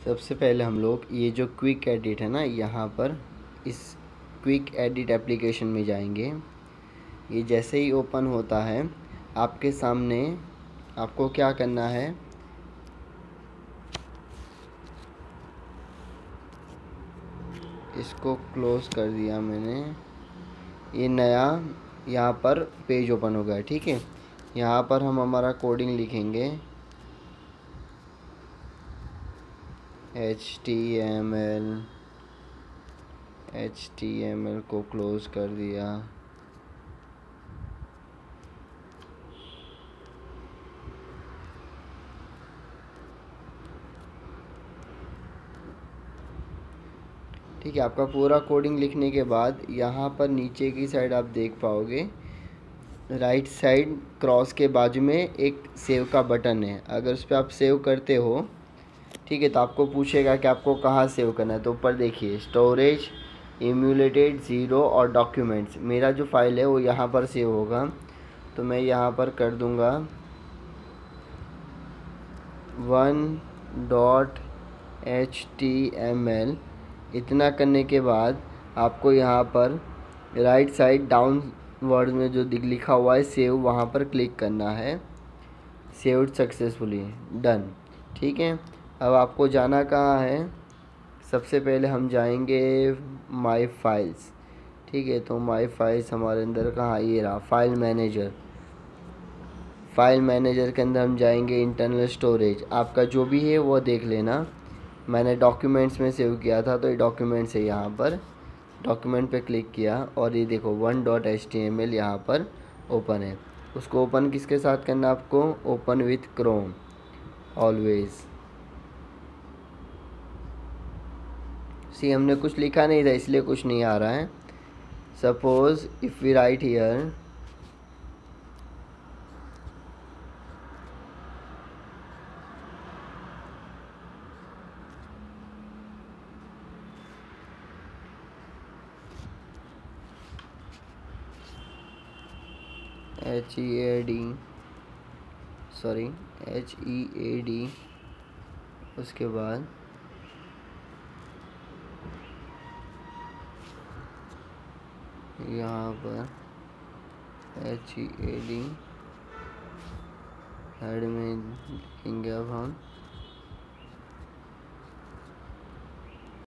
सबसे पहले हम लोग ये जो क्विक एडिट है ना, यहाँ पर इस क्विक एडिट एप्लीकेशन में जाएंगे। ये जैसे ही ओपन होता है आपके सामने आपको क्या करना है, इसको क्लोज कर दिया मैंने। ये नया यहाँ पर पेज ओपन हो गया, ठीक है। यहाँ पर हम हमारा कोडिंग लिखेंगे HTML को क्लोज कर दिया। ठीक है, आपका पूरा कोडिंग लिखने के बाद यहाँ पर नीचे की साइड आप देख पाओगे, राइट साइड क्रॉस के बाजू में एक सेव का बटन है। अगर उस पर आप सेव करते हो, ठीक है, तो आपको पूछेगा कि आपको कहाँ सेव करना है। तो ऊपर देखिए स्टोरेज, इम्यूलेटेड, ज़ीरो और डॉक्यूमेंट्स। मेरा जो फाइल है वो यहाँ पर सेव होगा, तो मैं यहाँ पर कर दूँगा 1.html। इतना करने के बाद आपको यहाँ पर राइट साइड डाउनवर्ड में जो लिखा हुआ है सेव, वहाँ पर क्लिक करना है। Saved successfully, done. ठीक है, अब आपको जाना कहाँ है। सबसे पहले हम जाएंगे माय फाइल्स, ठीक है। तो माय फाइल्स हमारे अंदर कहाँ, ये रहा फाइल मैनेजर। फाइल मैनेजर के अंदर हम जाएंगे इंटरनल स्टोरेज, आपका जो भी है वो देख लेना। मैंने डॉक्यूमेंट्स में सेव किया था, तो ये डॉक्यूमेंट्स है। यहाँ पर डॉक्यूमेंट पे क्लिक किया और ये देखो 1.html यहाँ पर ओपन है। उसको ओपन किसके साथ करना आपको, open with Chrome always. See हमने कुछ लिखा नहीं था इसलिए कुछ नहीं आ रहा है। Suppose if we write here HEAD, उसके बाद यहाँ पर HEAD हेड में लिखेंगे अब हम